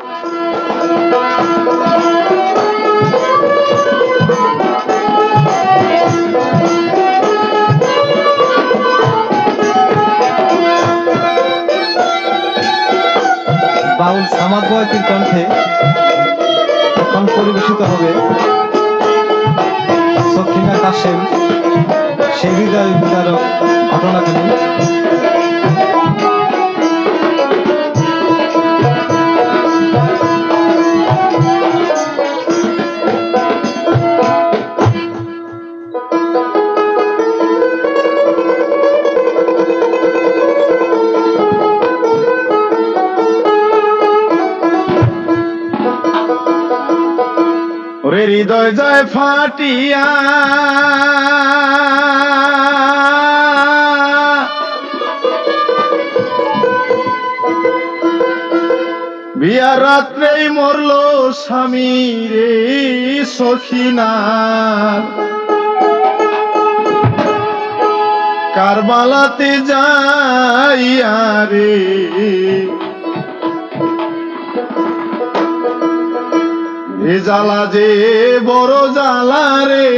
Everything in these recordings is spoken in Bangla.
বাউল সামাদ বয়াতির কণ্ঠে এখন পরিবেশিত হবে সখিনা কাশেম সেই হৃদয় বিদারক ঘটনাকালী। হৃদয় যায় ফাটিয়া বিয়া রাত্রেই মরল স্বামী রে সখিনা কারবালাতে যাইয়া রে এ জ্বালা যে বড় জ্বালা রে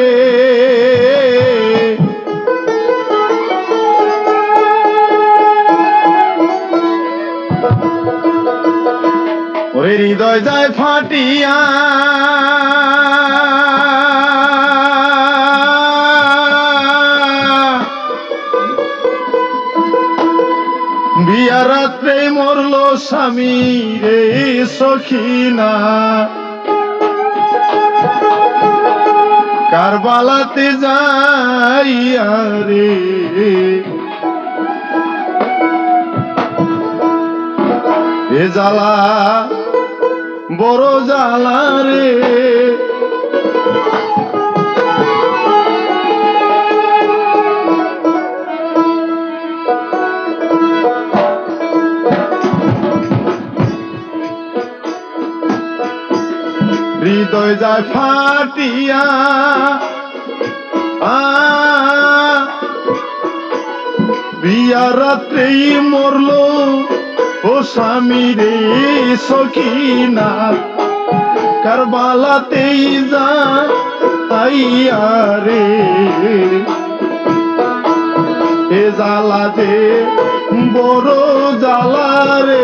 ওরে হৃদয় যায় ফাটিয়া বিয়া রাত্রে মরল স্বামী রে সখিনা কারবালাতে যাইয়া রে এ জ্বালা বড় জ্বালা রে হৃদয় যায় ফাটিয়া বিয়া রাত্রেই মরল ও স্বামী রে সখিনা কারবালাতেই যাইয়া রে এ জ্বালা যে বড় জ্বালা রে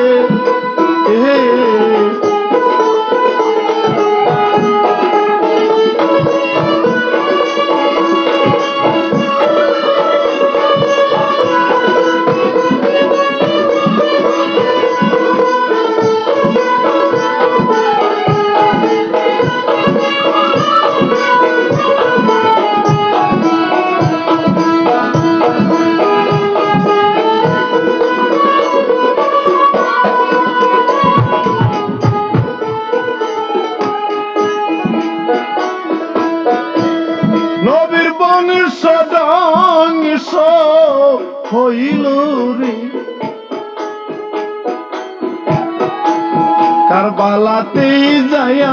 নবীর বংশ ধ্বংস হইল রে কারবালাতে যায়া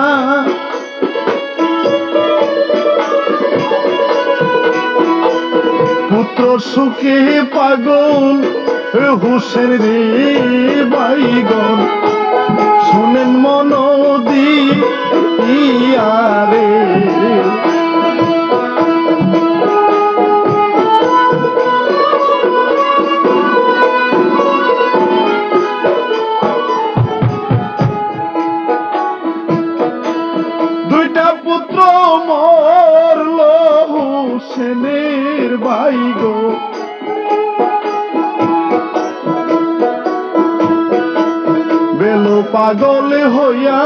পুত্র সুখে পাগল হুসেন রে বাইগন শুনেন মন দিয়া রে দুইটা পুত্র মরল হুসেনের বাইগো বেলো পাগল হইয়া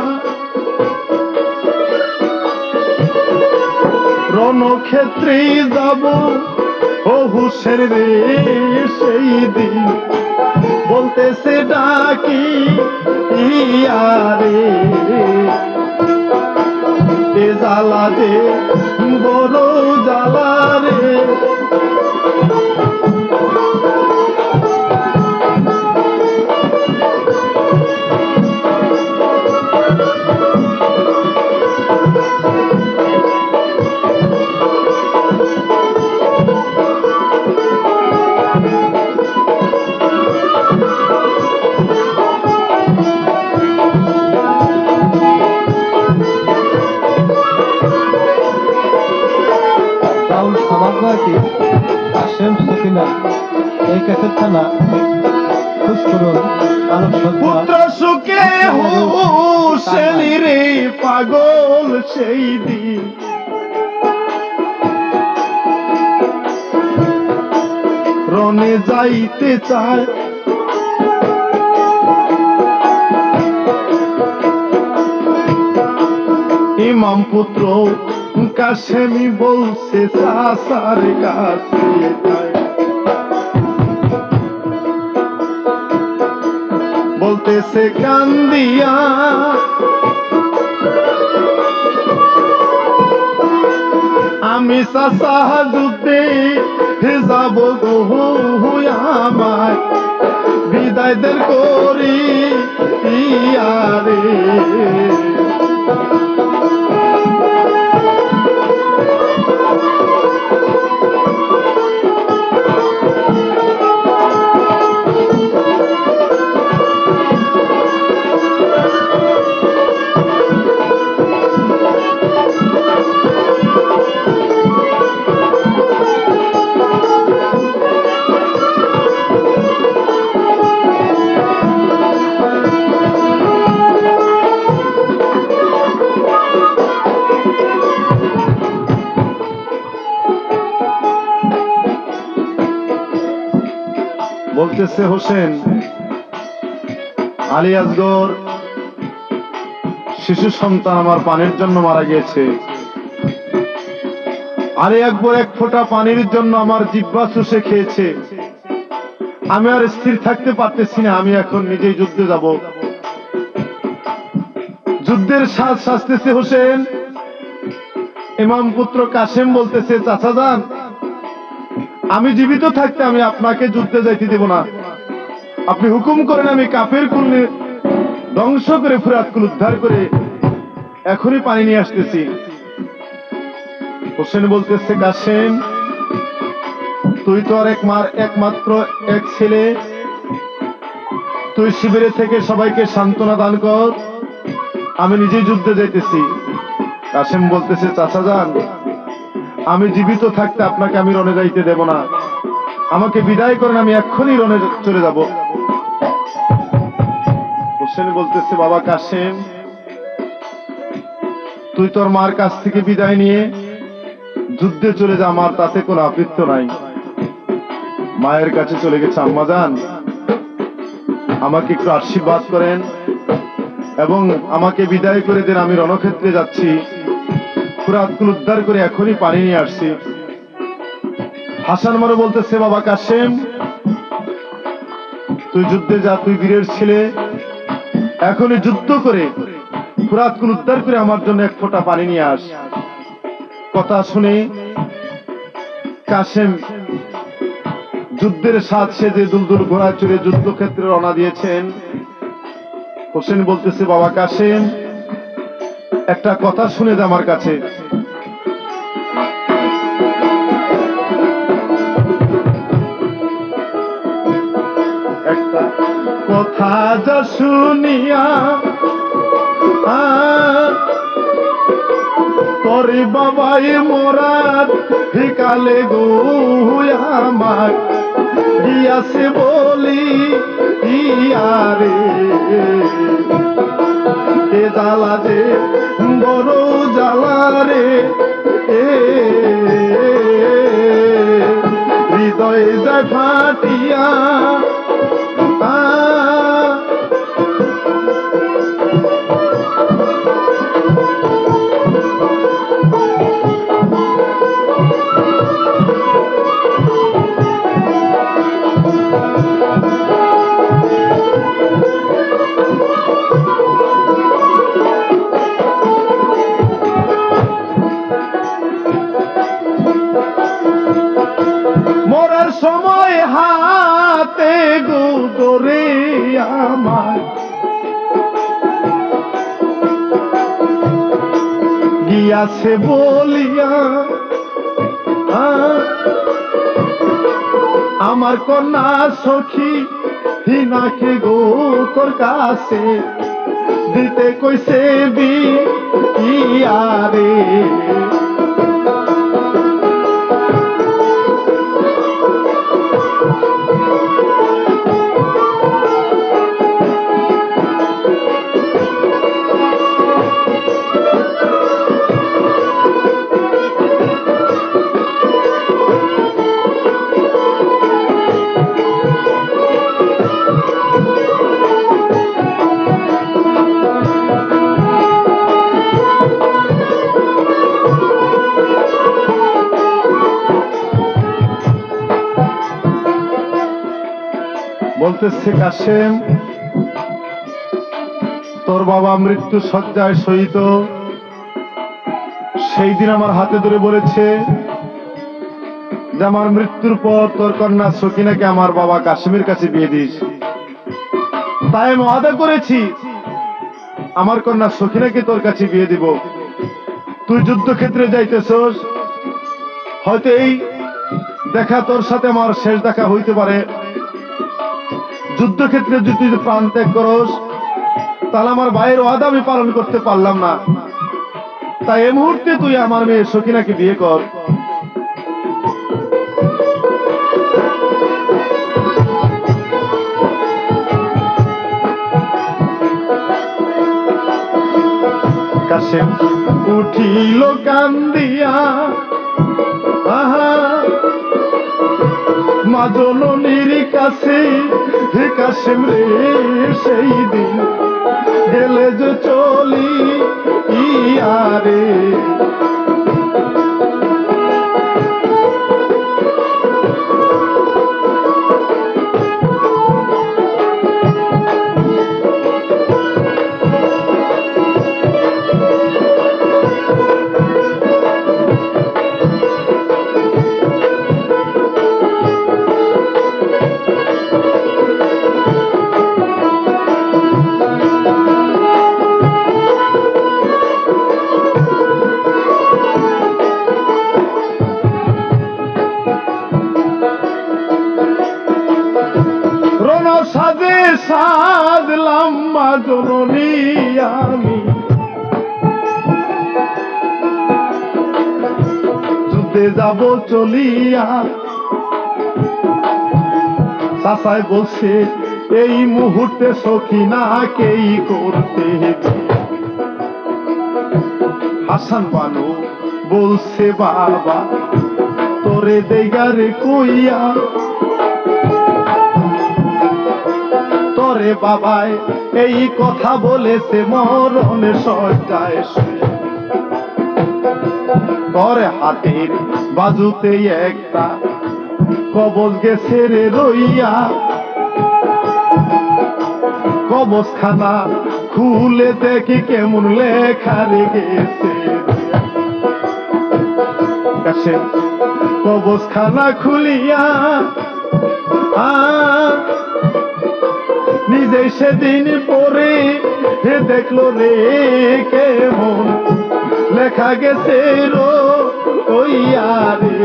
রণক্ষেত্রে যাব ও হুসেন রে সেই দিন বলতেছে ডাকি ইয়ারে এ জ্বালা যে বড় জ্বালা রে ক্যাসেটখানা খোঁজ করুন আলোক সজ্জা পুত্র সুখে হুসেন রে পাগল সেই দিন রনে যাইতে চায় ইমাম পুত্র কাশেমি বলছে চাচার কাছে যায়। বলতেছে কান্দিয়া আমি চাচা যুদ্ধে যাব গো আমায় বিদায়দের করি ইয়ারে বলতেছে হোসেন আলী আসগর শিশু সন্তান আমার পানির জন্য মারা গিয়েছে। আলী আকবর এক ফোঁটা পানির জন্য আমার জিহ্বা চুষে খেয়েছে। আমি আর স্থির থাকতে পারতেছি না, আমি এখন নিজেই যুদ্ধে যাব। যুদ্ধের সাজ সাজতেছে হোসেন। ইমাম পুত্র কাসেম বলতেছে চাচা যান, আমি জীবিত থাকতে আমি আপনাকে যুদ্ধে যাইতে দেব না। আপনি হুকুম করেন, আমি কাফের কুল ধ্বংস করে ফুরাত কুল উদ্ধার করে এখনই পানি নিয়ে আসতেছি। হোসেন বলতেছে কাসেম, তুই তো আর একমাত্র এক ছেলে, তুই শিবিরে থেকে সবাইকে সান্ত্বনা দান কর, আমি নিজেই যুদ্ধে যাইতেছি। কাসেম বলতেছে চাচা যান, আমি জীবিত থাকতে আপনাকে আমি রণে যাইতে দেব না, আমাকে বিদায় করেন, আমি এক্ষুনি রণে চলে যাব। হোসেন বলতেছে বাবা কাসেম, তুই তোর মার কাছ থেকে বিদায় নিয়ে যুদ্ধে চলে যা, আমার তাতে কোনো আপত্তি নাই। মায়ের কাছে চলে গেছে। আম্মা যান, আমাকে একটু আশীর্বাদ করেন এবং আমাকে বিদায় করে দেন, আমি রণক্ষেত্রে যাচ্ছি, ফুরাত কুল উদ্ধার করে এখনই পানি নিয়ে আসছি। হাসান মারো বলতেছে বাবা কাসেম, তুই যুদ্ধে যা, তুই বীরের ছেলে, এখনই যুদ্ধ করে ফুরাত কুল উদ্ধার করে আমার জন্য এক ফোঁটা পানি নিয়ে আস। কথা শুনে কাসেম যুদ্ধের সাজ সেজে দুলদুল ঘোড়ায় চড়ে যুদ্ধক্ষেত্রে রওনা দিয়েছেন। হোসেন বলতেছে বাবা কাসেম, একটা কথা শুনে দে আমার কাছে। একটা কথা যা শুনিয়া তোরে বাবাই মোরার হিকালে গো আমার গিয়াছে বলি ইয়ারে এ জ্বালা যে বড় জ্বালা রে, হৃদয়ে যায় ফাটিয়া মরার সময় হাতে গুদরে আমার গিয়াছে বলিয়া আমার কন্যা সখী হিনাকে গো তোর কাছে দিতে কইছে বিয়ারে। বলতেছে কাশেম, তোর বাবা মৃত্যু শয্যায় শয়িত, সেই দিন আমার হাতে ধরে বলেছে যে আমার মৃত্যুর পর তোর কন্যা সকিনাকে আমার বাবা কাশেমের কাছে বিয়ে দিস। তাই আমি ওয়াদা করেছি আমার কন্যা সকিনাকে তোর কাছে বিয়ে দিব। তুই যুদ্ধক্ষেত্রে যাইতেছস, হয়তো এই দেখা তোর সাথে আমার শেষ দেখা হইতে পারে। যুদ্ধক্ষেত্রে যদি তুই প্রাণ ত্যাগ করস, তাহলে আমার ভাইয়ের ওয়াদা আমি পালন করতে পারলাম না। তাই এই মুহূর্তে তুই আমার মেয়ে সকিনাকে বিয়ে কর। কাশেম উঠিল কান্দিয়া, আহা মা জননীর কাছে, হে কাশেম রে সেই দিন গেলে যে চলি ইয়ারে। সাজে সাজলাম মা জননী আমি, যুদ্ধে যাব চলিয়া। চাচাই বলছে এই মুহূর্তে সখিনাকেই করতে। হাসান বানু বলছে বাবা তোরে দেগারে কইয়া, তোরে বাবায় এই কথা বলেছে মরণে শয্যায় শুয়ে। তোরে হাতের বাজুতে একটা কবজ গেছে রে রইয়া, কবজখানা খুলে দেখি কেমন লেখা রে গেছে। কাশেম কবজখানা খুলিয়া নিজে সেদিন পরে দেখলো রে কেমন লেখা গেছে রো ওইয়া রে।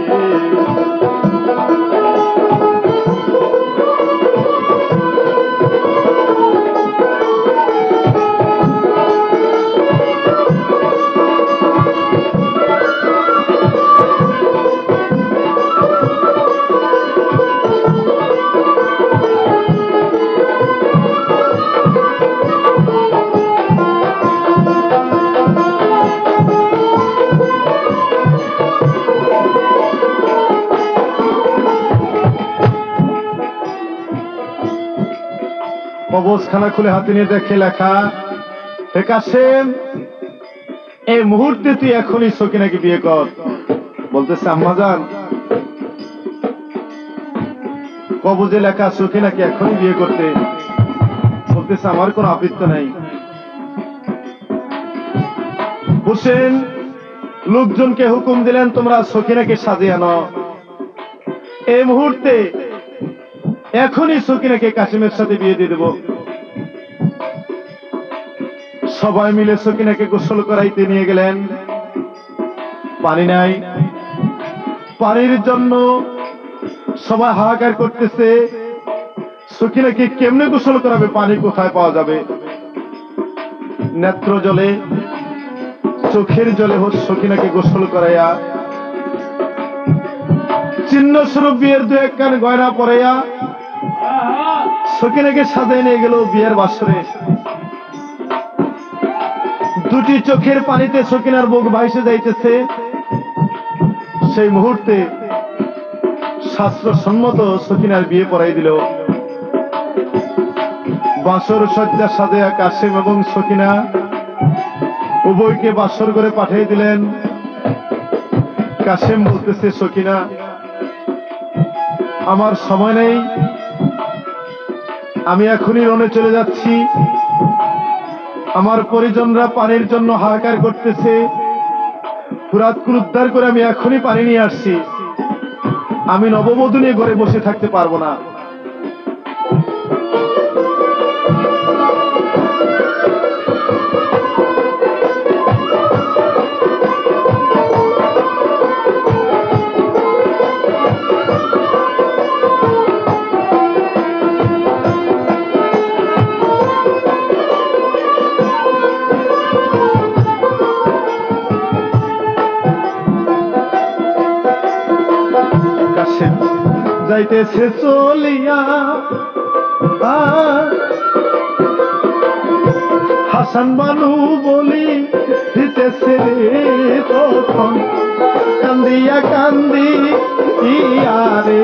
কবজখানা খুলে হাতে নিয়ে দেখে লেখা, হে কাশেম এই মুহূর্তে তুই এখনই সকিনাকে বিয়ে কর। বলতেছে আম্মাজান কবজে লেখা সকিনাকে এখনই বিয়ে করতে। বলতেছে আমার কোনো আপত্তি নাই। হোসেন লোকজনকে হুকুম দিলেন তোমরা সকিনাকে সাজিয়ে আনো। এই মুহূর্তে এখনই সকিনাকে কাশেমের সাথে বিয়ে দিয়ে দেব। সবাই মিলে সকিনাকে গোসল করাইতে নিয়ে গেলেন। পানি নাই, পানির জন্য সবাই হাহাকার করতেছে। সকিনাকে কেমনে গোসল করাবে, পানি কোথায় পাওয়া যাবে? নেত্র জলে চোখের জলে সকিনাকে গোসল করাইয়া চিহ্ন স্বরূপ বিয়ের দু এক কান গয়না পরাইয়া সকিনাকে সাজায় নিয়ে গেল বিয়ের বাসরে। দুটি চোখের পানিতে সকিনার বুক ভাইসে যাইতেছে। সেই মুহূর্তে শাস্ত্রসম্মত সকিনার বিয়ে পড়াই দিল। বাসর সজ্জা সাজায়া কাশেম এবং সকিনা উভয়কে বাসর করে পাঠিয়ে দিলেন। কাশেম বলতেছে সকিনা আমার সময় নেই, আমি এখনই রনে চলে যাচ্ছি। আমার পরিজনরা পানির জন্য হাহাকার করতেছে। ফুরাতকুল উদ্ধার করে আমি এখনই পানি নিয়ে আসছি। আমি নববধূ নিয়ে ঘরে বসে থাকতে পারবো না। কাশেম যাইতেছে চলিয়া, হাসান বানু বলি দিতেছে তখন কান্দিয়া কান্দি ইয়ারে।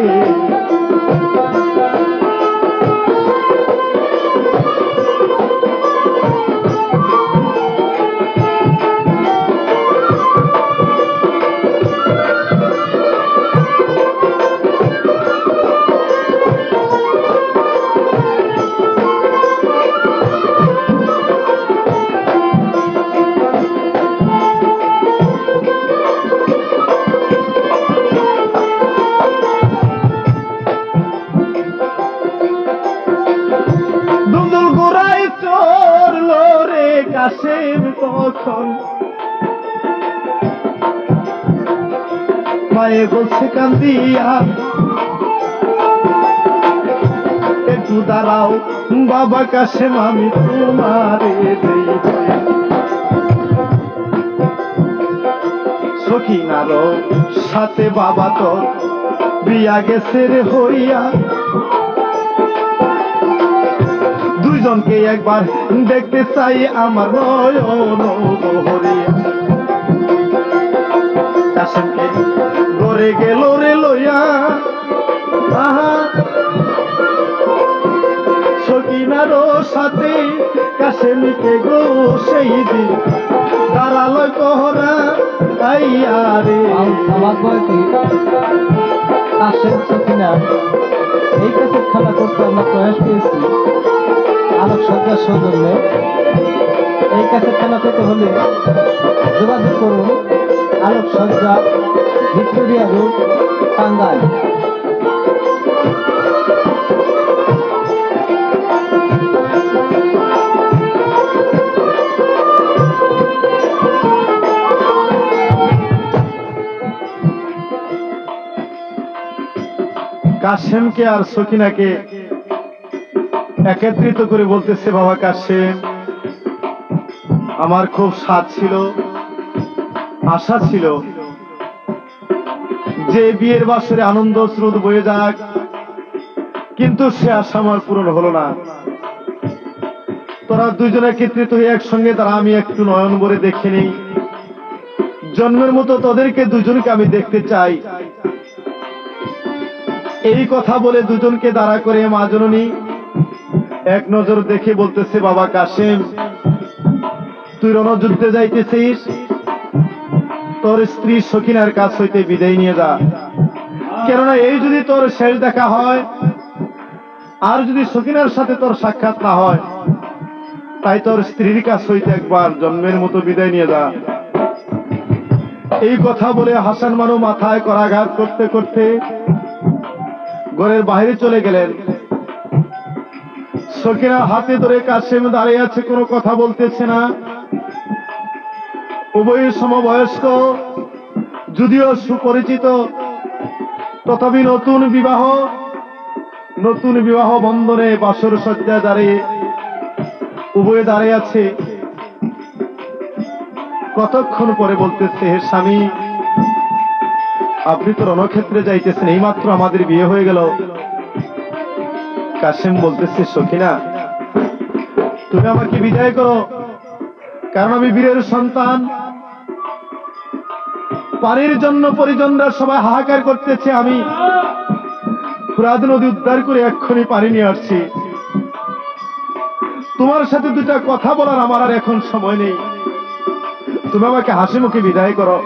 কাশেম তখন মায়ে বলছে কান্দিয়া, একটু দাঁড়াও বাবা কাশেম আমি তোমারে দেই। সখিনার সাথে বাবা তোর বিয়া গেছে রে হইয়া, দুইজনকে একবার দেখতে চাই আমার নয়ন ভরিয়া। কাশেমকে ঘরে গেল রে লইয়া, সখিনার সাথে কাশেমকে গো সেই দিন দাঁড়ালো কহরা আইয়া রে। কাশেম সখিনা এই কাছে খেলা করতে আমরা প্রয়াস পেয়েছি আলোকসজ্জার সৌজন্যে। এই কাছে খেলা পেতে হলে যোগাযোগ করুন আলোকসজ্জা, ভিক্টোরিয়া রোড, টাঙ্গাইল। কাশেমকে আর সখিনাকে একত্রিত করে বলতেছে, বাবা কাশেম আমার খুব স্বাদ ছিল, আশা ছিল যে বিয়ের বাসরে আনন্দ স্রোত বয়ে যাক, কিন্তু সে আশা আমার পূরণ হলো না। তোরা দুইজনে একত্রিত হয়ে একসঙ্গে তারা আমি একটু নয়ন ভরে দেখে নেই, জন্মের মতো তোদেরকে দুজনকে আমি দেখতে চাই। এই কথা বলে দুজনকে দাঁড়া করে মা জননী এক নজর দেখে বলতেছে, বাবা কাশেম তুই রণযুদ্ধে যাইতেছিস, তোর স্ত্রী সখিনার কাছ হইতে বিদায় নিয়ে যা। কেননা এই যদি তোর শেষ দেখা হয়, আর যদি সখিনার সাথে তোর সাক্ষাৎ না হয়, তাই তোর স্ত্রীর কাছ হইতে একবার জন্মের মতো বিদায় নিয়ে যা। এই কথা বলে হাসান মানু মাথায় করাঘাত করতে করতে ঘরের বাইরে চলে গেলেন। সখিনা হাতে ধরে কাশেম দাঁড়িয়ে আছে, কোনো কথা বলতেছে না। উভয় সমবয়স্ক, যদিও সুপরিচিত, তথাপি নতুন বিবাহ বন্ধনে বাসর সজ্জায় দাঁড়িয়ে উভয়ে দাঁড়িয়ে আছে। কতক্ষণ পরে বলতেছে, হে স্বামী আপনি তো রণক্ষেত্রে যাইতেছেন, এইমাত্র আমাদের বিয়ে হয়ে গেল। কাশেম বলতেছে, সখিনা তুমি আমাকে বিদায় করো, কারণ আমি বীরের সন্তান। পানির জন্য পরিজনরা সবাই হাহাকার করতেছে, আমি ফুরাত নদী উদ্ধার করে এক্ষুনি পানি নিয়ে আসছি। তোমার সাথে দুটা কথা বলার আমার আর এখন সময় নেই, তুমি আমাকে হাসি মুখে বিদায় করো।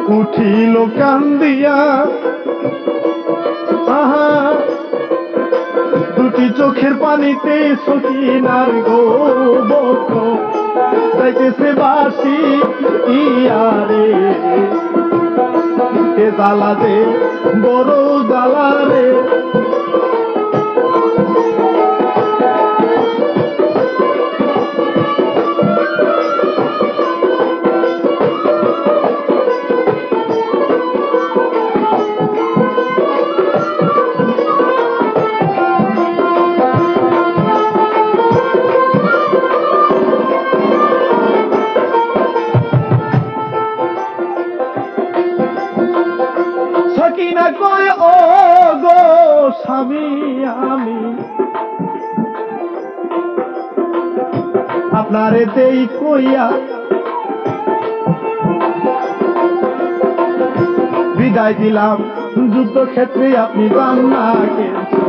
উঠিল কান্দিয়া আহা দুটি চোখের পানিতে সখিনার গো বক্ষ যাইতেছে বাসি ইয়ারে এ জ্বালা যে বড় জ্বালা রে সকিনা কয় ও গো স্বামী আমি আপনারে দেই কইয়া বিদায় দিলাম যুদ্ধক্ষেত্রে আপনি যান না কিন্তু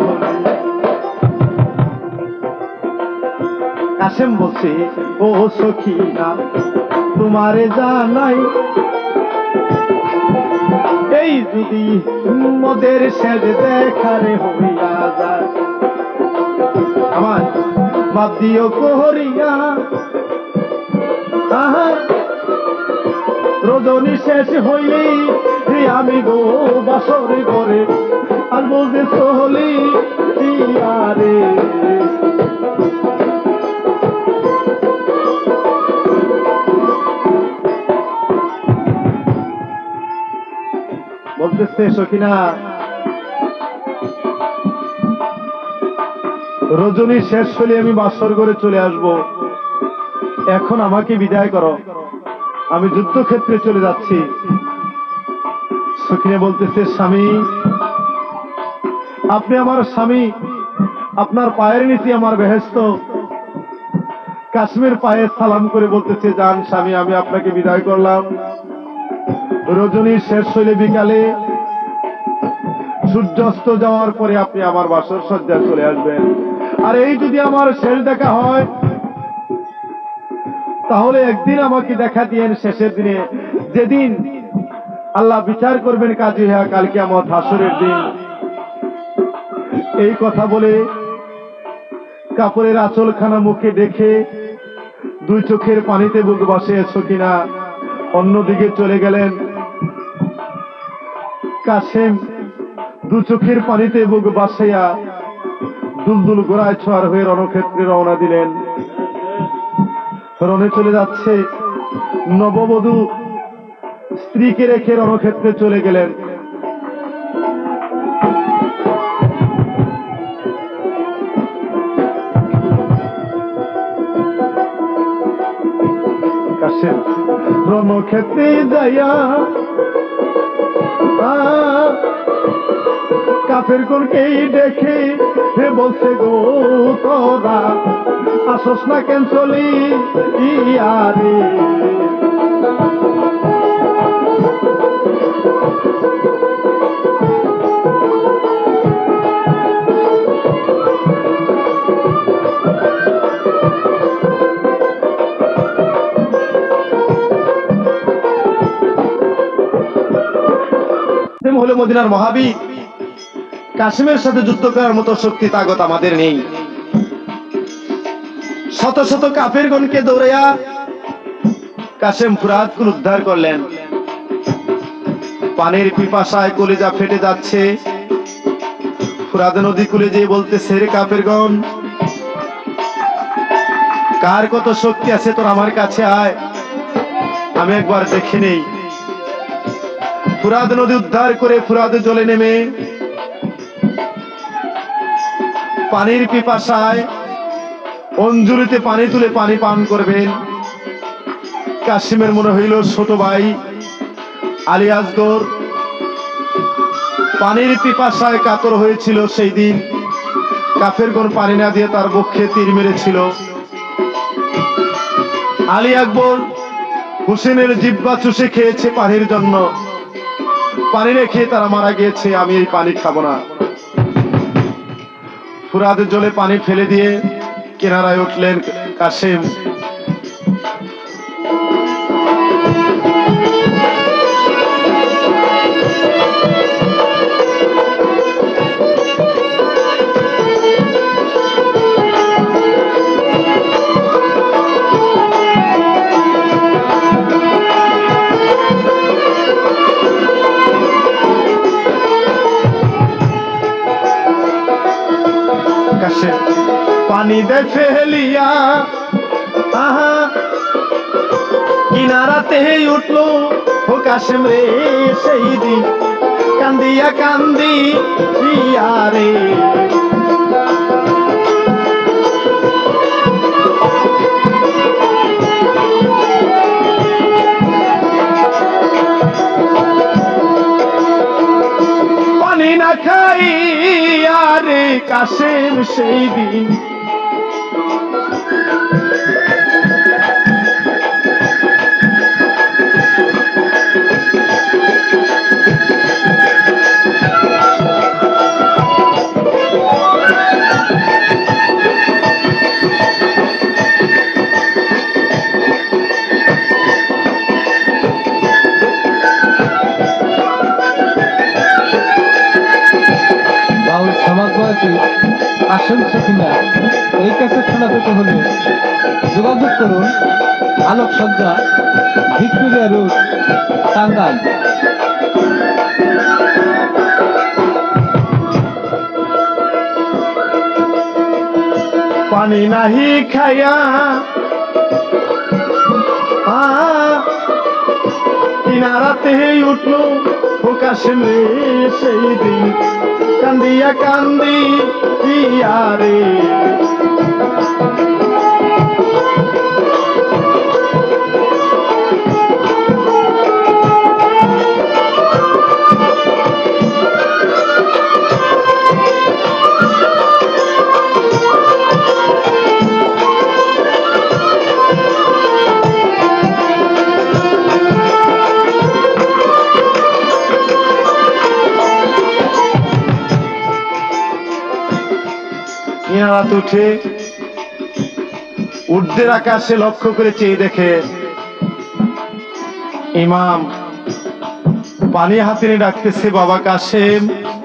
কাসেম বলছে ও সখিনা তোমারে জানাই এই যদি মদের শেষ দেখারে হইয়া যায় আমার বাপ দিও কোহরিয়া আহা রজনী শেষ হইলি আমি গো বাসরে ঘরে আর বলতে চলি আরে বলতেছে সখিনা রজনী শেষ হলে আমি বাসর ঘরে চলে আসব এখন আমাকে বিদায় করো আমি যুদ্ধক্ষেত্রে চলে যাচ্ছি সখিনা বলতেছে স্বামী আপনি আমার স্বামী আপনার পায়ের নিচে আমার বেহেশত কাশ্মীর পায়ে সালাম করে বলতেছে যান স্বামী আমি আপনাকে বিদায় করলাম রজনী শেষ হইলে বিকালে সূর্যাস্ত যাওয়ার পরে আপনি আমার বাসর সজ্জায় চলে আসবেন আর এই যদি আমার শেষ দেখা হয় তাহলে একদিন আমাকে দেখা দিয়েন শেষের দিনে যেদিন আল্লাহ বিচার করবেন কাজী হ্যাঁ কালকে আমার হাসরের দিন এই কথা বলে কাপড়ের আঁচলখানা মুখে দেখে দুই চোখের পানিতে বুক বসে সকিনা অন্যদিকে চলে গেলেন কাসেম দু চোখের পানিতে বুক বাসাইয়া দুলদুল গোড়ায় ছোঁয়ার হয়ে রণক্ষেত্রে রওনা দিলেন রণে চলে যাচ্ছে নববধূ স্ত্রীকে রেখে রণক্ষেত্রে চলে গেলেন কাসেম রণক্ষেত্রে যাইয়া কাফের কোনকেই দেখে হে বলছে গো তোরা আসস না কেন চলি ইয়ারে হলো মদিনার মহাবীর কাসেমের সাথে যুদ্ধ করার মতো শক্তি তাগত আমাদের নেই শত শত কাফেরগণকে দৌড়াইয়া কাসেম ফুরাতকুল উদ্ধার করলেন পানির পিপাসায় কলিজা ফেটে যাচ্ছে ফুরাত নদী কুলে যেয়ে বলতেছে রে কাফেরগণ কার কত শক্তি আছে তোর আমার কাছে আয় আমি একবার দেখে নেই ফুরাত নদী উদ্ধার করে ফুরাতে জলে নেমে পানির পিপাসায় অঞ্জলিতে পানি তুলে পানি পান করবেন কাসেমের মনে হইল ছোট ভাই আলী আসগর পানির পিপাসায় কাতর হয়েছিল সেই দিন কাফেরগণ পানি না দিয়ে তার বক্ষে তীর মেরেছিল আলী আকবর হুসেনের জিহ্বা চুষে খেয়েছে পানির জন্য পানি রেখে তারা মারা গিয়েছে আমি এই পানি খাবো না ফুরাতের জলে পানি ফেলে দিয়ে কিনারায় উঠলেন কাসেম কাশেম পানি দে ফেলিয়া আহা কিনারাতে উঠলো ও কাশেম রে সেই দিন কান্দিয়া কান্দি রে পানি না খাইয়া রে কাশেম সেই দিন বাউল সমাজ বয়সী কাশেম সখিনা এই ক্যাসেট শোনা পেতে হলে যোগাযোগ করুন আলোকসজ্জা ভিক্টোরিয়া রোড টাঙ্গাইল। পানি নাহি খাইয়া কিনারাতে উঠলো ও কাশেম রে সেই দিন কান্দিয়া কান্দি রে রাত উঠে ঊর্ধ্বের আকাশে লক্ষ্য করে চেয়ে দেখে ইমাম পানি হাতে নিয়ে ডাকতেছে, বাবা কাশেম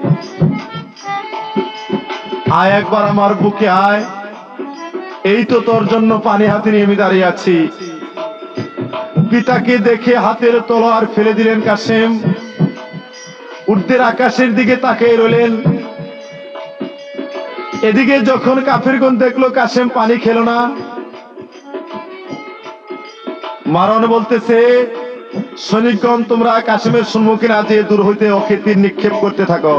আয় একবার আমার বুকে আয়, এই তো তোর জন্য পানি হাতে নিয়ে আমি দাঁড়িয়ে আছি। পিতাকে দেখে হাতের তলোয়ার ফেলে দিলেন কাশেম, ঊর্ধ্বের আকাশের দিকে তাকিয়ে রইলেন। এদিকে যখন কাফেরগণ দেখলো কাশেম পানি খেলো না, মারণ বলতেছে, সৈনিকগণ তোমরা কাশেমের সম্মুখীন আজে দূর হইতে ওকে তীর নিক্ষেপ করতে থাকো।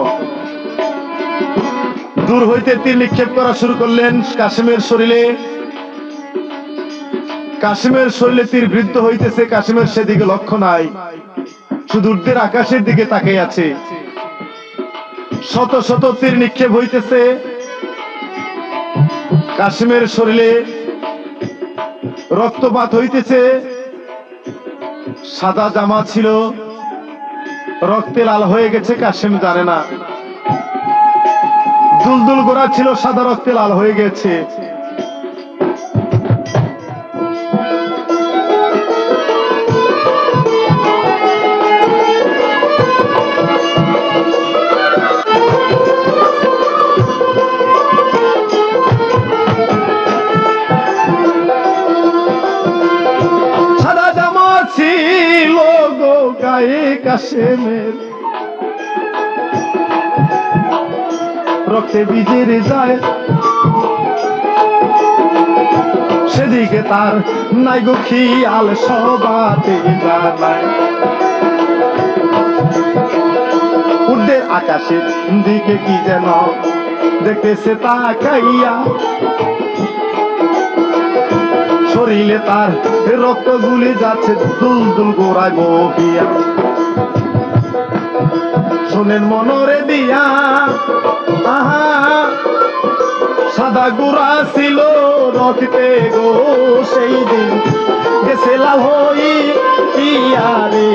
দূর হইতে তীর নিক্ষেপ করা শুরু করলেন কাশেমের শরীরে। কাশেমের শরীরে তীর বৃদ্ধ হইতেছে, কাশেমের সেদিকে লক্ষ্য নাই, শুধু ঊর্ধ্বের আকাশের দিকে তাকিয়ে আছে। শত শত তীর নিক্ষেপ হইতেছে। কাশেমের শরীরে রক্তপাত হইতেছে। সাদা জামা ছিল, রক্তে লাল হয়ে গেছে, কাশেম জানে না। দুলদুল গোড়া ছিল, সাদা রক্তে লাল হয়ে গেছে। সাদা জামা ছিল গো গায়ে কাশেমের, রক্তে ভিজে যায়। সেদিকে তার নাই গো খেয়াল, সবাতে জানায়। ঊর্ধ্বের আকাশের দিকে কি যেন দেখতেছে তাকাইয়া, শরীরে তার রক্ত গুলি যাচ্ছে দুল দুল গোড়ায় বহিয়া। শোনেন মনরে দিয়া, আহা সাদা গুড়া ছিল রক্তে গো সেই দিন গেছে লাল হইয়া রে।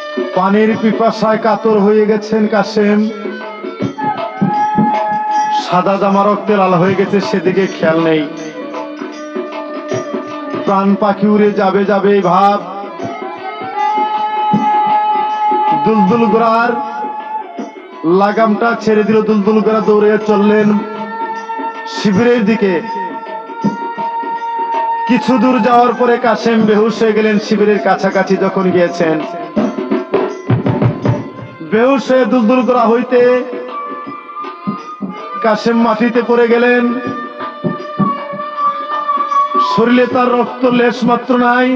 পানির পিপাসায় কাতর হয়ে গেছেন কাশেম। সাদা জামা রক্তে লাল হয়ে গেছে, সেদিকে খেয়াল নেই। প্রাণ পাখি উড়ে যাবে যাবে ভাব। দুলদুল ঘোড়ার লাগামটা ছেড়ে দিল, দুলদুল ঘোড়া দৌড়ে চললেন শিবিরের দিকে। কিছু দূর যাওয়ার পরে কাশেম বেহুশ হয়ে গেলেন। শিবিরের কাছাকাছি যখন গিয়েছেন, বেহুশ হয়ে দুলদুল ঘোড়া হইতে কাশেম মাটিতে পড়ে গেলেন। শরীরে তার রক্ত লেশ মাত্র নাই।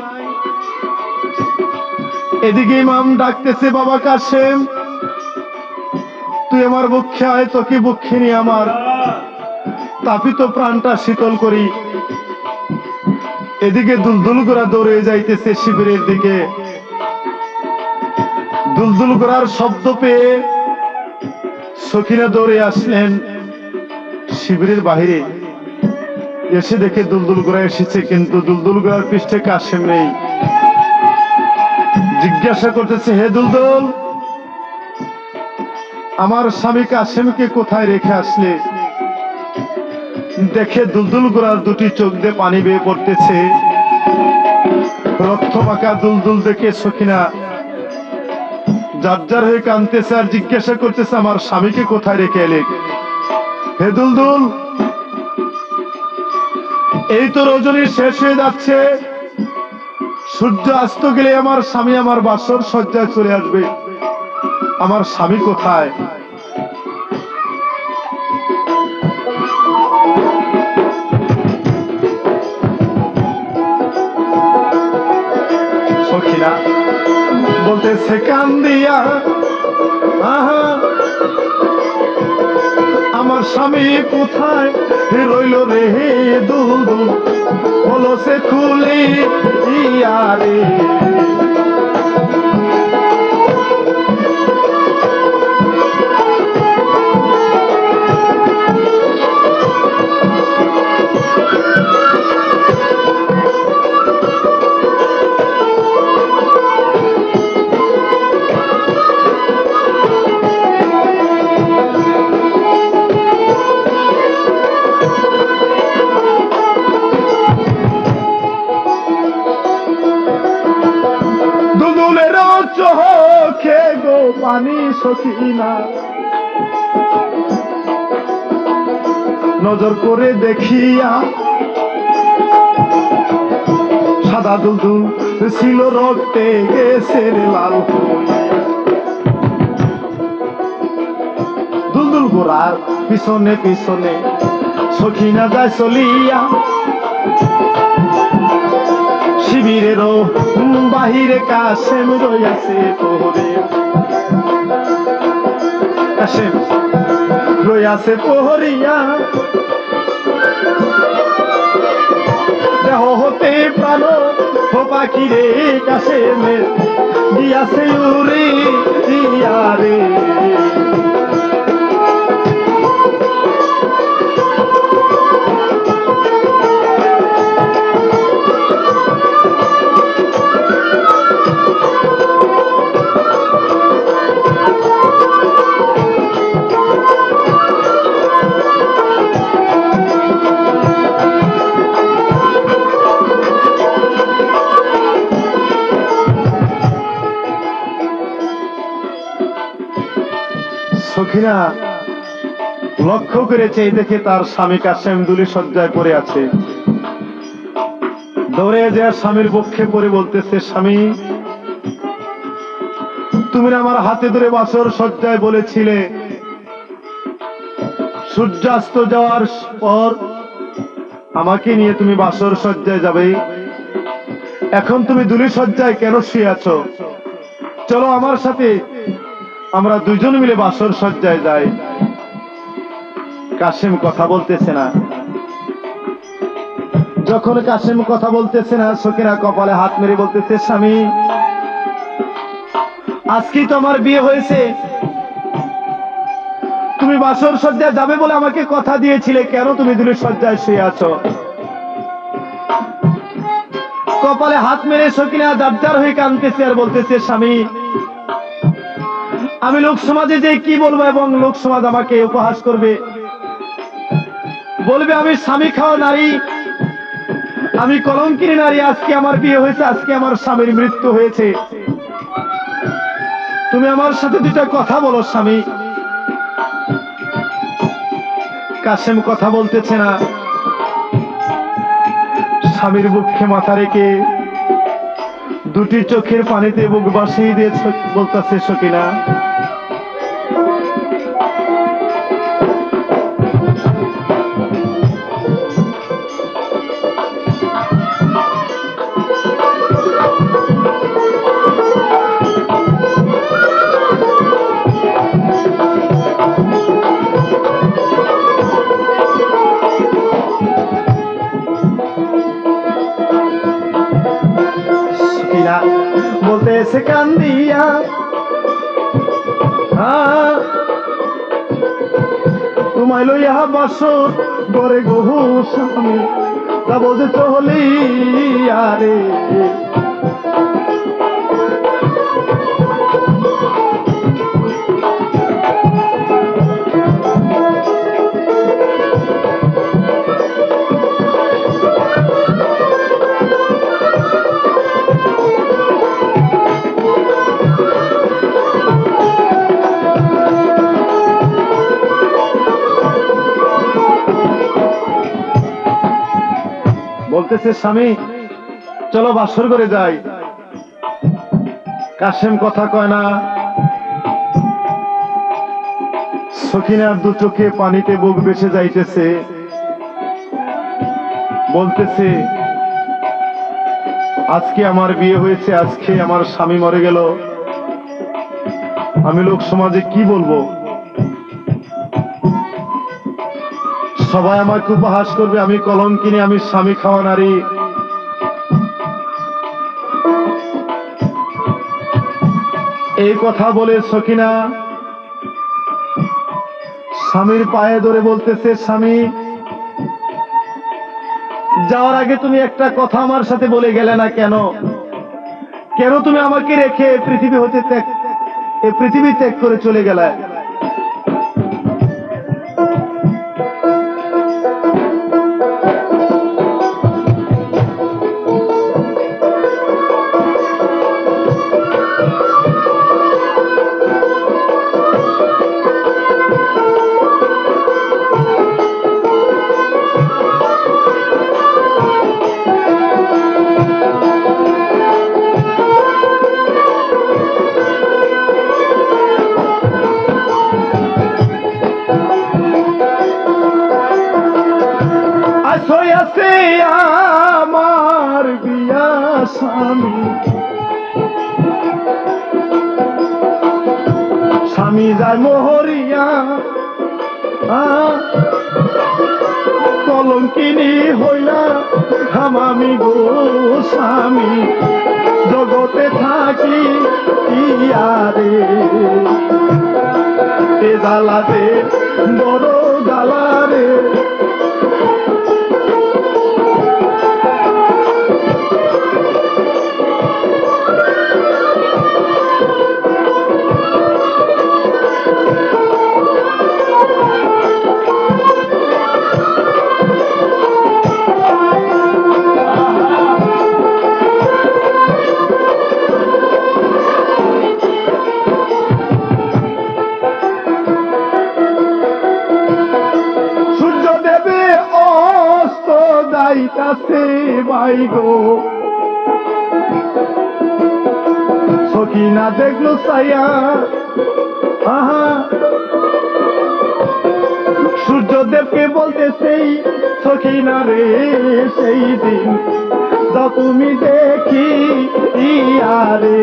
এদিকে ইমাম ডাকতেছে, বাবা কাশেম, তুই আমার বক্ষে আয়, তোকে বক্ষে নিয়ে আমার তাপিত প্রাণটা শীতল করি। এদিকে দুলদুল ঘোড়া দৌড়ে যাইতেছে শিবিরের দিকে। দুলদুল ঘোড়ার শব্দ পেয়ে সখিনা দৌড়ে আসলেন শিবিরের বাহিরে। এসে দেখে দুলদুল ঘোড়া এসেছে, কিন্তু দুলদুল ঘোড়ার পৃষ্ঠে কাশেম নেই। জিজ্ঞাসা করতেছে, হে দুলদুল, আমার স্বামী কাশেমকে কোথায় রেখে আসলে? দেখে দুলদুল ঘোড়ার দুটি চোখ দিয়ে পানি বেয়ে পড়তেছে। রক্ত মাখা দুলদুল দেখে সখিনা জারজার হয়ে কাঁদতেছে আর জিজ্ঞাসা করতেছে, আমার স্বামীকে কোথায় রেখে এলে? হে দুলদুল, এই তো রজনী শেষ হয়ে যাচ্ছে, সূর্য অস্ত গেলে আমার স্বামী আমার বাসর সজ্জায় চলে আসবে, আমার স্বামী কোথায়? সখিনা বলতেছে কান্দিয়া, আহা আমার স্বামী কোথায় রইল রে দুলদুল, হলো সে খুলি ইয়ারে। চোখে গো পানি সখিনা নজর করে দেখিয়া, সাদা দুলদুল ছিল রক্তে গেছে লাল হইয়া। দুলদুল ঘোড়ার পিছনে পিছনে সখিনা যায় চলিয়া, শিবিরেরও বাহিরে কাশেম রইয়াছে পোহরে, কাশেম রইয়াছে পোহরিয়া। দেহ হতে প্রাণ ও পাখি রে কাশেমের দিয়াছে উড়ে রে। সখিনা লক্ষ্য করেছে, এই দেখে তার স্বামী কাশেম দুলি শয্যায় পড়ে আছে। দৌড়ে যে স্বামীর পক্ষে পড়ে বলতেছে, স্বামী তুমি আমার হাতে ধরে বাসর শয্যায় বলেছিলে সূর্যাস্ত যাওয়ার পর আমাকে নিয়ে তুমি বাসর শয্যায় যাবে, এখন তুমি দুলি শয্যায় কেন শুয়ে আছো? চলো আমার সাথে, আমরা দুজন মিলে বাসর শয্যায় যাই। কাশেম কথা বলতেছে না। যখন কাশেম কথা বলতেছে না, সখিনা কপালে হাত মেরে বলতেছে, স্বামী আজকেই তো আমার বিয়ে হয়েছে, তুমি বাসর শয্যায় যাবে বলে আমাকে কথা দিয়েছিলে, কেন তুমি দুলি শয্যায় শুয়ে আছো? কপালে হাত মেরে সখিনা জারজার হয়ে কাঁদতেছে আর বলতেছে, স্বামী আমি লোক সমাজে যে কি বলবো এবং লোক সমাজ আমাকে উপহাস করবে, বলবে আমি স্বামী খাওয়া নারী, আমি কলঙ্কিনী নারী, আজকে আমার বিয়ে হয়েছে, আজকে আমার স্বামীর মৃত্যু হয়েছে, তুমি আমার সাথে দুটা কথা বলো স্বামী। কাসেম কথা বলতেছে না, স্বামীর বুকে মাথা রেখে দুটি চোখের পানিতে বুক বাসিয়ে দিয়ে বলতেছে সকিনা, সকিনা বলতেছে কান্দিয়া, তোমায় লইয়া বাসর গড়ে গহু স্বামী, তা বলতে চলি আরে বলতেছে স্বামী চলো বাসর করে যাই। কাসেম কথা কয় না, সকিনার দু চোখে পানিতে বুক বেসে যাইতেছে, বলতেছে আজকে আমার বিয়ে হয়েছে, আজকে আমার স্বামী মরে গেল, আমি লোক সমাজে কি বলবো, সবাই আমাকে উপহাস করবে, আমি কলঙ্কিনী, আমি স্বামী খাওয়া নারী। এই কথা বলে সকিনা স্বামীর পায়ে ধরে বলতেছে, স্বামী যাওয়ার আগে তুমি একটা কথা আমার সাথে বলে গেলে না কেন? কেন তুমি আমাকে রেখে পৃথিবী হতে এই পৃথিবী ত্যাগ করে চলে গেলে? হইয়াছে আমার বিয়া স্বামী, স্বামী যায় মোহরিয়া, কলঙ্কিনী হইলা হামামি গো স্বামী, জগতে থাকি ইয়ারে এ জ্বালাতে বড় জ্বালারে। যাইতাছে ভাই গো, সকিনা দেখলো সাইয়া, সূর্যদেবকে বলতেছে সকিনা রে সেই দিন যাও তুমি দেখি ইয়ারে।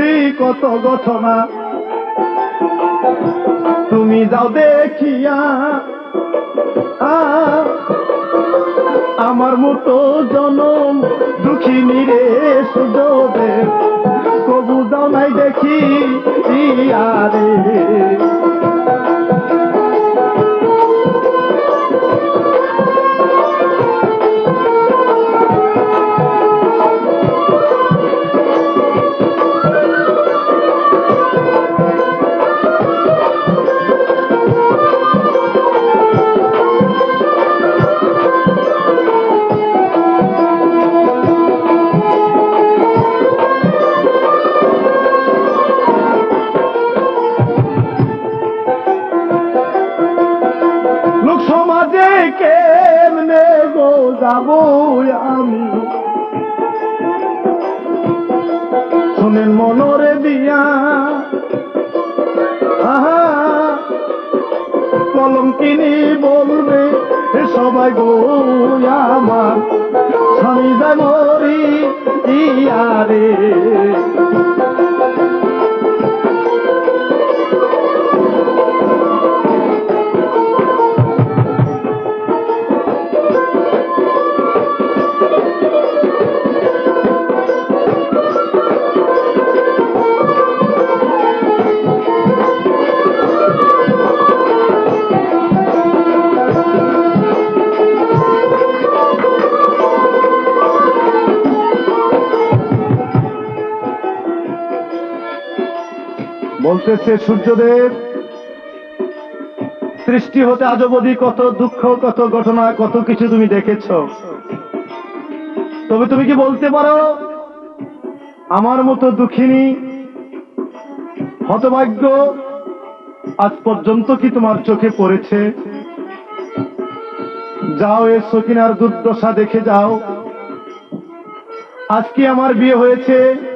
শুনছি কত ঘটনা, তুমি যাও দেখিয়া আমার মতো জনম দুঃখিনী রে সুযোগের কবু যাও নাই দেখি রে। লোক সমাজে কেমনে গো যাবো আমি, শোনেন মনরে দিয়া কলম কিনি বলবে সবাই গো আমার স্বামী যায় মরি রে। বলতেছে সূর্যদেব, সৃষ্টি হতে আজ অবধি কত দুঃখ, কত ঘটনা, কত কিছু তুমি দেখেছ, তবে তুমি কি বলতে পারো আমার মতো দুঃখিনী হতভাগ্য আজ পর্যন্ত কি তোমার চোখে পড়েছে? যাও এ সকিনার দুর্দশা দেখে যাও। আজকে আমার বিয়ে হয়েছে,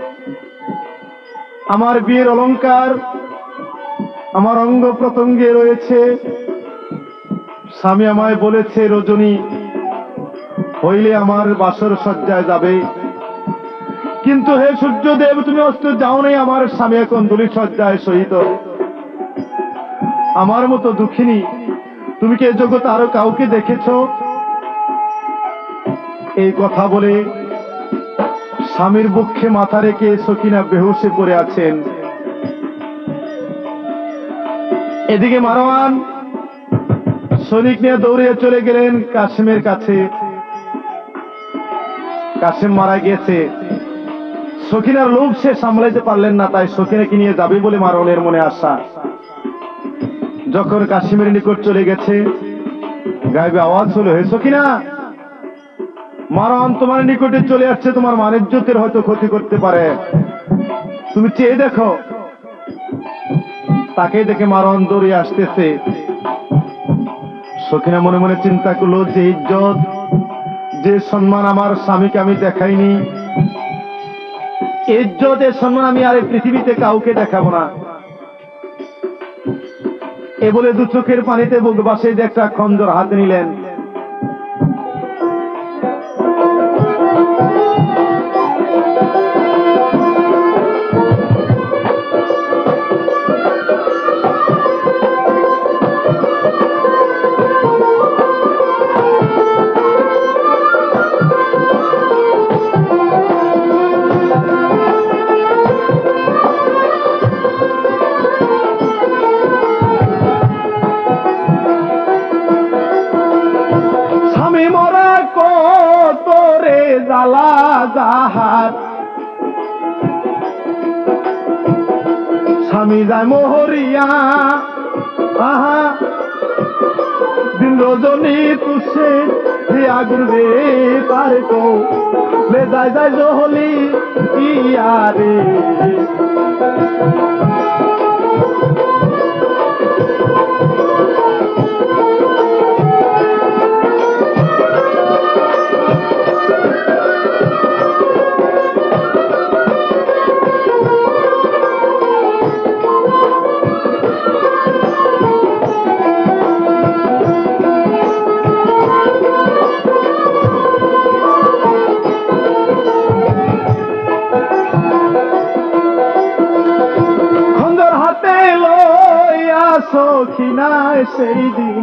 আমার বিয়ের অলংকার আমার অঙ্গ প্রত্যঙ্গে রয়েছে। স্বামী আমায় বলেছে রজনী হইলে আমার বাসর সজ্জায় যাবে, কিন্তু হে সূর্যদেব তুমি অস্ত যাও নাই, আমার স্বামী এখন দুলি সজ্জায় সহিত। আমার মতো দুঃখিনী তুমি কি এ জগতে আরো কাউকে দেখেছ? এই কথা বলে স্বামীর বক্ষে মাথা রেখে সকিনা বেহুশে পড়ে আছেন। এদিকে মারওয়ান সৈনিক নিয়ে দৌড়িয়ে চলে গেলেন কাসেমের কাছে। কাসেম মারা গিয়েছে, সকিনার লোভ সে সামলাইতে পারলেন না, তাই সকিনাকে নিয়ে যাবে বলে মারওয়ানের মনে আশা। যখন কাসেমের নিকট চলে গেছে, গায়েবে আওয়াজ হলো, হে সকিনা, মারওয়ান তোমার নিকটে চলে আসছে, তোমার মানিজ্যতের হয়তো ক্ষতি করতে পারে, তুমি চেয়ে দেখো। তাকে দেখে মারওয়ান দৌড়িয়ে আসতেছে। সকিনা মনে মনে চিন্তা করলো, যে ইজ্জত যে সম্মান আমার স্বামীকে আমি দেখাইনি, ইজ্জত এর সম্মান আমি আর পৃথিবীতে কাউকে দেখাবো না। এ বলে দু চোখের পানিতে বুক বাসে একটা খঞ্জর হাতে নিলেন। জ্বালা জাহার স্বামী যায় মোহরিয়া, দিন রজনী তুষে আগুন রে তার কো লে যায় যায় জহলি ইয়ারে। সখিনা সেই দিন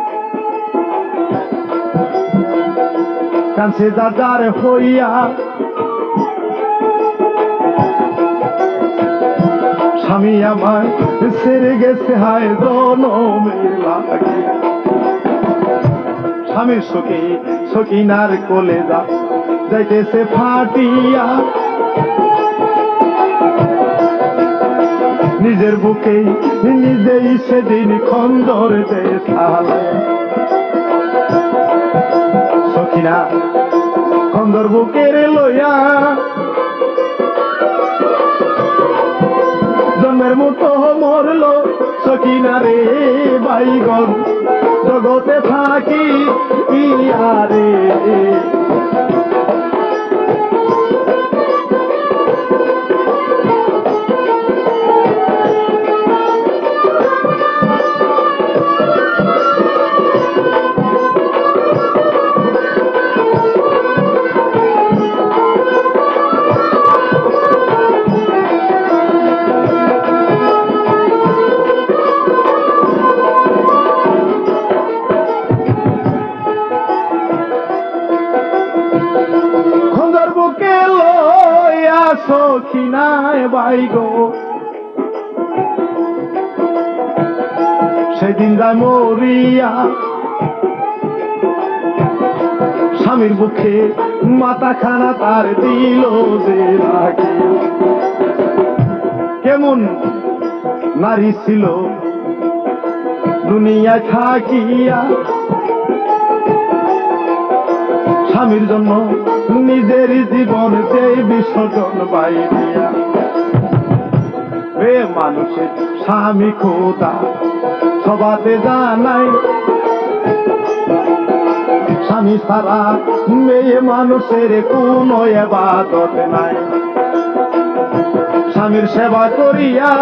কাছে দাদার হইয়া স্বামী আমার সেরে গেছে হায় জনমের লাগে স্বামীর সখী সখিনার কোলে যাইতেছে ফাটিয়া নিজের বুকেই নিজেই সেদিন খন্দর দেয় সখিনা খন্দর বুকের লইয়া জন্মের মতো মরল সখিনা রে বাইগন জগতে থাকি ইয়ারে সখিনায় বাইগো সেদিন যায় মরিয়া স্বামীর বুকে মাথা খানা তার দিল যে লাগে কেমন নারী ছিল দুনিয়ায় থাকিয়া স্বামীর জন্য নিজের জীবন দেই বিসর্জন বাইরিয়া রে মানুষের স্বামী খোদা সবাতে জানাই স্বামী ছাড়া মেয়ে মানুষের কোনো ইবাদত নাই স্বামীর সেবা করিয়া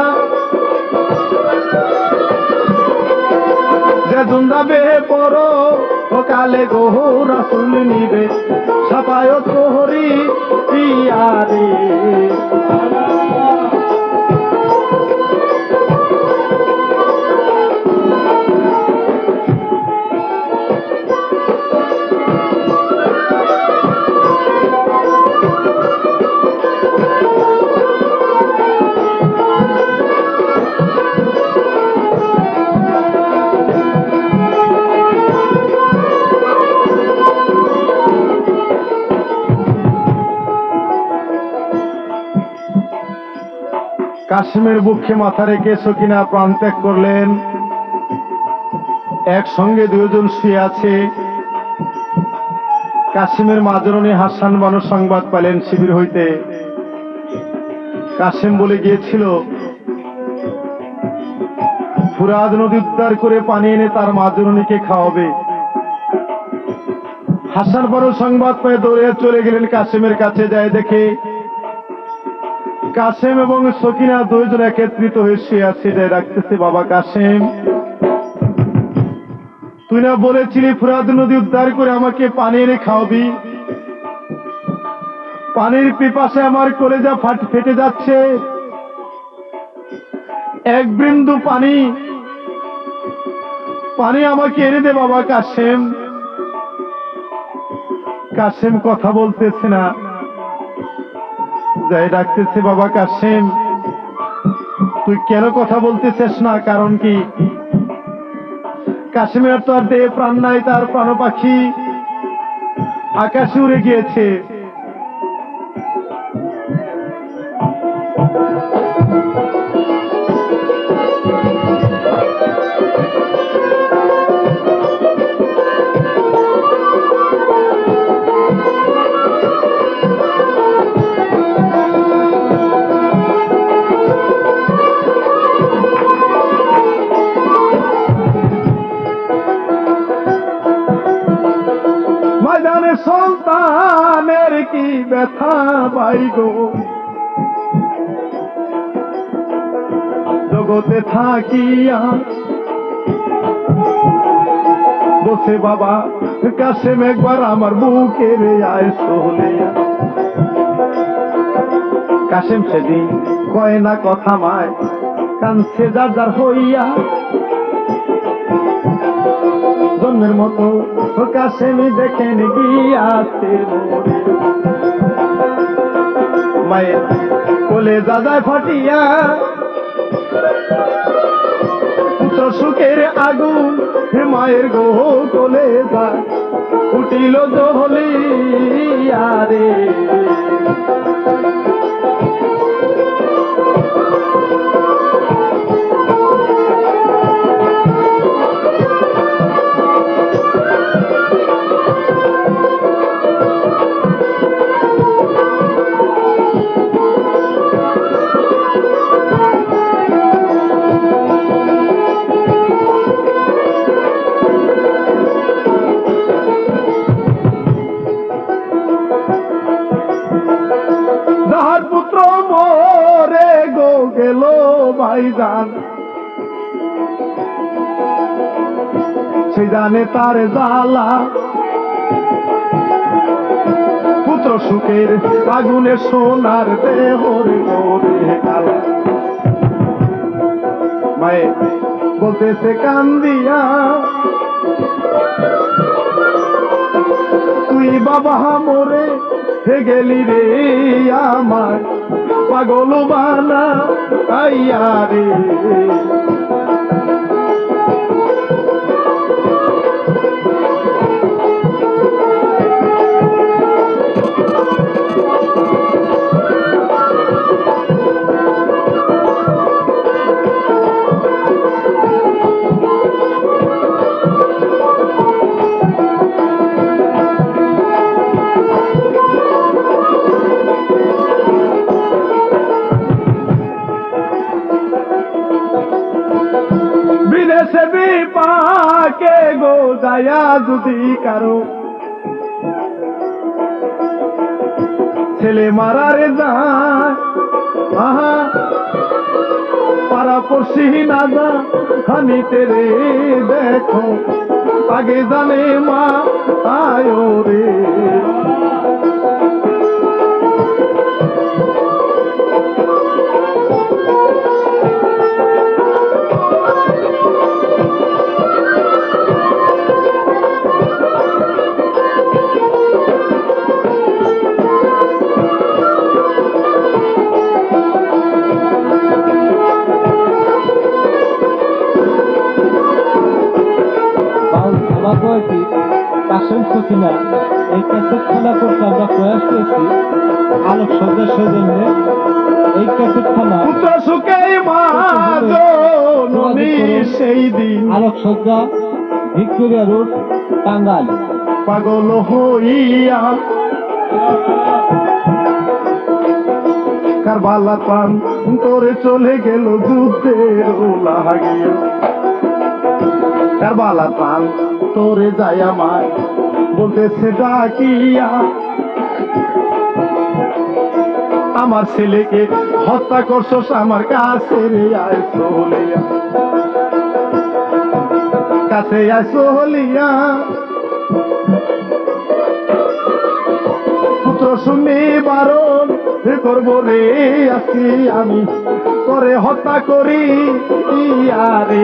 যে জুন্দাবে পড়ো কালে গো রাসূল নিবে সাফায়ত করি ইয়ারে কাশিমের বুকে মাথা রেখে সখিনা প্রাণ ত্যাগ করলেন একসঙ্গে দুজন শুয়ে আছে কাশিমের মাজরণী হাসান বানু সংবাদ পেলেন শিবির হইতে কাশিম বলে গিয়েছিল ফুরাত নদী উদ্ধার করে পানি এনে তার মাজরণীকে খাওয়াবে হাসান বানু সংবাদ পেয়ে দৌড়ে চলে গেলেন কাশিমের কাছে যায় দেখে কাসেম এবং সকিনা দুইজন একত্রিত হয়ে শুয়ে আছে ডাকতেছে বাবা কাসেম তুই না বলেছিলি ফুরাত নদী উদ্ধার করে আমাকে পানি এনে খাওয়াবি পানির পিপাসে আমার কলেজা ফেটে যাচ্ছে এক বিন্দু পানি পানি আমাকে এনে দে বাবা কাসেম কাসেম কথা বলতেছে না যাই ডাকতেছে বাবা কাসেম তুই কেন কথা বলতেছিস না কারণ কি কাসেমের তো আর দেহে প্রাণ নাই তার প্রাণ পাখি আকাশে উড়ে গিয়েছে সন্তানের কি ব্যথা বাইগো জগতে থাকিয়া বসে বাবা কাসেম একবার আমার বুকের আয় সোহলিয়া কাসেম সেদিন কয় না কথা মায় কানছে যার যার হইয়া কাশেমের মতো কাশেমি দেখেন গিয়াছে মোরে মায়ের কোলে দাদায় ফাটিয়া পুত্র সুখের আগুন মায়ের গো কোলে যায় উঠিল জহলিয়া রে যাহার পুত্র মোরে গো গেল ভাইজান সে জানে তার জ্বালা পুত্র সুখের আগুনে সোনার দেহরে গোরে কালা মায়ে বলতেছে কান্দিয়া তুই বাবা মোরে হে গেলি রে আমার পাগল বানা আইয়া রে বিদেশে বিপাকে গো যায়া যদি কারো ছেলে মারারে যায় আহা পাড়া পড়শি না যা হানিতে রে দেখো আগে জানে মা আয়ো রে কাশেম সখিনা এই ক্যাসেটখানা করতে আমরা প্রয়াস করেছি আলোক সজ্জার সৌজন্যে এই ক্যাসেটখানা পুত্র সুখে মা জননী সেই দিন আলোক সজ্জা ভিক্টোরিয়া রোড টাঙ্গাইল পাগল হইয়া কারবালা প্রাণ তোরে চলে গেল যুদ্ধের লাগিয়া কারবালা প্রাণ তোরে যায় আমার বলতেছে ডাকিয়া আমার ছেলেকে হত্যা করছস আমার কাছে রে আয় সোহলিয়া কাছে আয় সোহলিয়া পুত্র শুনে বারণ করবো রে আজকে আমি তোরে হত্যা করি ইয়ারে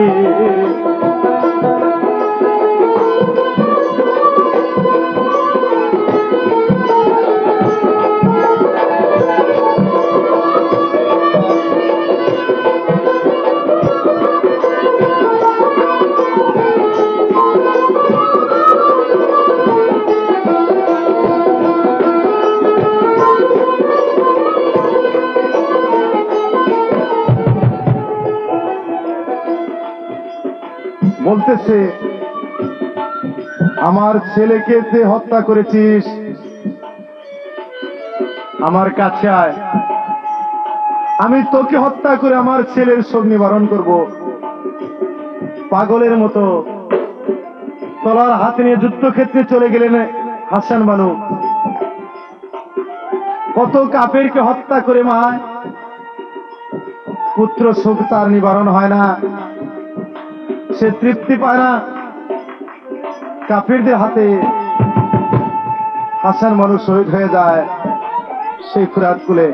বলতেছে আমার ছেলেকে তুই হত্যা করেছিস আমার কাছে আয় আমি তোকে হত্যা করে আমার ছেলের শোক নিবারণ করব পাগলের মতো তলার হাতে নিয়ে যুদ্ধক্ষেত্রে চলে গেলেন হাসান বানু কত কাফেরকে হত্যা করে মায় পুত্র শোক তার নিবারণ হয় না সে তৃপ্তি পায় না কাফিরদের হাতে হাসান মানুষ শহীদ হয়ে যায় সেই ফুরাত কুলে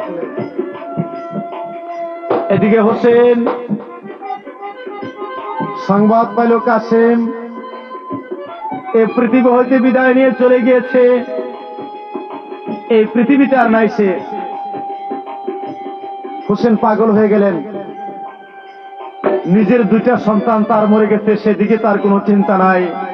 এদিকে হোসেন সংবাদ পাইল কাসেম এই পৃথিবী হইতে বিদায় নিয়ে চলে গিয়েছে, এই পৃথিবীতে আর নাই সে। হোসেন পাগল হয়ে গেলেন, নিজের দুইটা সন্তান তার মরে গেছে, সেদিকে তার কোনো চিন্তা নাই।